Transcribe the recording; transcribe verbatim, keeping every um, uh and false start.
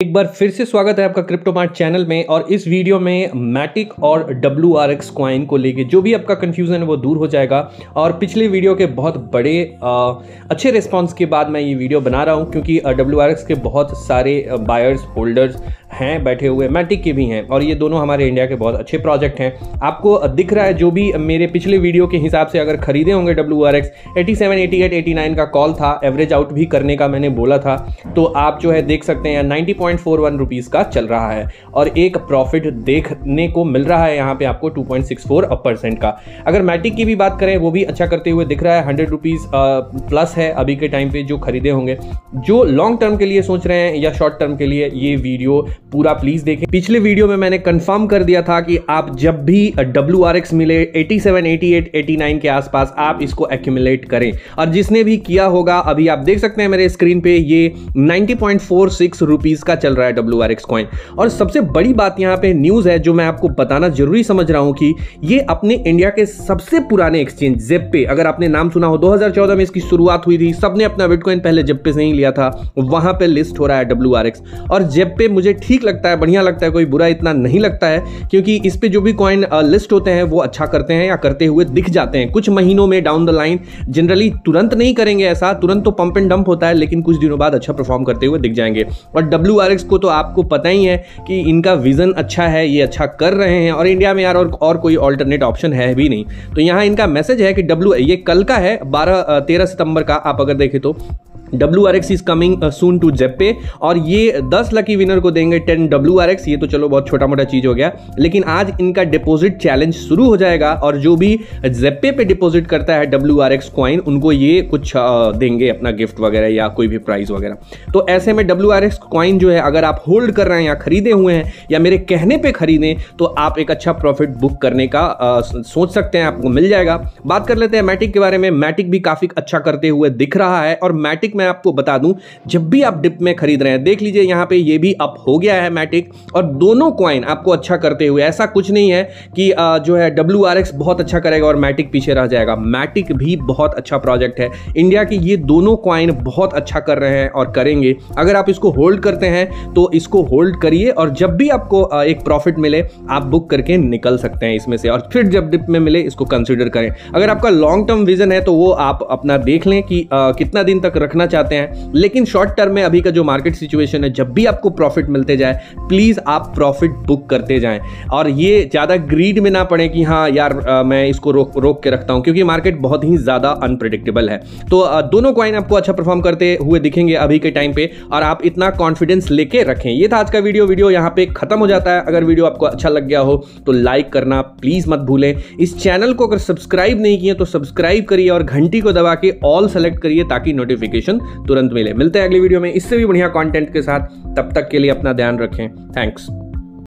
एक बार फिर से स्वागत है आपका क्रिप्टो मार्ट चैनल में। और इस वीडियो में मैटिक और डब्ल्यू आर एक्स कॉइन को लेके जो भी आपका कंफ्यूजन है वो दूर हो जाएगा। और पिछले वीडियो के बहुत बड़े आ, अच्छे रिस्पांस के बाद मैं ये वीडियो बना रहा हूँ, क्योंकि डब्ल्यू आर एक्स के बहुत सारे बायर्स होल्डर्स हैं बैठे हुए, मैटिक के भी हैं, और ये दोनों हमारे इंडिया के बहुत अच्छे प्रोजेक्ट हैं। आपको दिख रहा है जो भी मेरे पिछले वीडियो के हिसाब से अगर खरीदे होंगे W R X, AT seven, AT eight, AT nine का कॉल था, एवरेज आउट भी करने का मैंने बोला था, तो आप जो है देख सकते हैं ninety point four one rupees का चल रहा है और एक प्रॉफिट देखने को मिल रहा है यहाँ पे आपको two point six four percent का। अगर मैटिक की भी बात करें, वो भी अच्छा करते हुए दिख रहा है, हंड्रेड रुपीज प्लस है अभी के टाइम पे जो खरीदे होंगे। जो लॉन्ग टर्म के लिए सोच रहे हैं या शॉर्ट टर्म के लिए, ये वीडियो पूरा प्लीज देखें। पिछले वीडियो में मैंने कंफर्म कर दिया था कि आप जब भी डब्ल्यू आर एक्स मिले AT seven, AT eight, AT nine के आसपास, आप इसको एक्यूमुलेट करें। और जिसने भी किया होगा, अभी आप देख सकते हैं मेरे स्क्रीन पे, ये ninety point four six rupees का चल रहा है डब्ल्यू आर एक्स कॉइन। और सबसे बड़ी बात यहाँ पे न्यूज है जो मैं आपको बताना जरूरी समझ रहा हूं कि ये अपने इंडिया के सबसे पुराने एक्सचेंज ज़ेप्पे, अगर आपने नाम सुना हो, दो हज़ार चौदह में इसकी शुरुआत हुई थी, सबने अपना बिटकॉइन पहले ज़ेप्पे से ही लिया था, वहां पे लिस्ट हो रहा है डब्ल्यू आर एक्स। और ज़ेप्पे मुझे ठीक लगता है, बढ़िया लगता है, कोई बुरा इतना नहीं लगता है, क्योंकि इस पे जो भी कॉइन लिस्ट होते हैं वो अच्छा करते हैं या करते हुए दिख जाते हैं कुछ महीनों में डाउन द लाइन। जनरली तुरंत नहीं करेंगे ऐसा, तुरंत तो पंप एंड डंप होता है, लेकिन कुछ दिनों बाद अच्छा परफॉर्म करते हुए दिख जाएंगे। और डब्ल्यू आर एक्स को तो आपको पता ही है कि इनका विजन अच्छा है, ये अच्छा कर रहे हैं, और इंडिया में यार और, और कोई ऑल्टरनेट ऑप्शन है भी नहीं। तो यहां इनका मैसेज है कि डब्ल्यू, ये कल का है, बारह तेरह सितंबर का, आप अगर देखें तो W R X is coming soon to ज़ेप्पे, और ये दस लकी विनर को देंगे टेन डब्ल्यू आर एक्स। ये तो चलो बहुत छोटा मोटा चीज हो गया, लेकिन आज इनका डिपॉजिट चैलेंज शुरू हो जाएगा, और जो भी ज़ेप्पे पे डिपॉजिट करता है डब्ल्यू आर एक्स कॉइन, उनको ये कुछ देंगे अपना गिफ्ट वगैरह या कोई भी प्राइज वगैरह। तो ऐसे में डब्ल्यू आर एक्स कॉइन जो है, अगर आप होल्ड कर रहे हैं या खरीदे हुए हैं या मेरे कहने पे खरीदें, तो आप एक अच्छा प्रॉफिट बुक करने का आ, सोच सकते हैं, आपको मिल जाएगा। बात कर लेते हैं मैटिक के बारे में। मैटिक भी काफी अच्छा करते हुए दिख रहा है, और मैटिक मैं आपको बता दूं, जब भी आप डिप में खरीद रहे हैं, देख लीजिए यहां पे ये भी अप हो गया है मैटिक, और दोनों कॉइन आपको अच्छा करते हुए, ऐसा कुछ नहीं है कि जो है डब्ल्यू आर एक्स बहुत अच्छा करेगा और मैटिक पीछे रह जाएगा। मैटिक भी बहुत अच्छा प्रोजेक्ट है इंडिया की, ये दोनों कॉइन बहुत अच्छा कर रहे हैं और करेंगे। अगर आप इसको होल्ड करते हैं तो इसको होल्ड करिए, और जब भी आपको एक प्रॉफिट मिले आप बुक करके निकल सकते हैं इसमें से, और फिर जब डिप में मिले इसको कंसीडर करें। अगर आपका लॉन्ग टर्म विजन है तो वो आप अपना देख लें कि आ, कितना दिन तक रखना चाहते हैं, लेकिन शॉर्ट टर्म में अभी का जो मार्केट सिचुएशन है, जब भी आपको प्रॉफिट मिलते जाए, प्लीज आप प्रॉफिट बुक करते जाएं, और ये ज्यादा ग्रीड में ना पड़े कि हाँ यार आ, मैं इसको रोक रोक के रखता हूं, क्योंकि मार्केट बहुत ही ज्यादा अनप्रेडिक्टेबल है। तो आ, दोनों कॉइन आपको अच्छा परफॉर्म करते हुए दिखेंगे अभी के टाइम पे, और आप इतना कॉन्फिडेंस लेके रखें। ये था आज का वीडियो वीडियो यहां पे खत्म हो जाता है। अगर वीडियो आपको अच्छा लग गया हो तो लाइक करना प्लीज मत भूलें। इस चैनल को अगर सब्सक्राइब नहीं किए तो सब्सक्राइब करिए, और घंटी को दबा के ऑल सेलेक्ट करिए, ताकि नोटिफिकेशन तुरंत मिले। मिलते हैं अगली वीडियो में इससे भी बढ़िया कंटेंट के साथ, तब तक के लिए अपना ध्यान रखें। थैंक्स।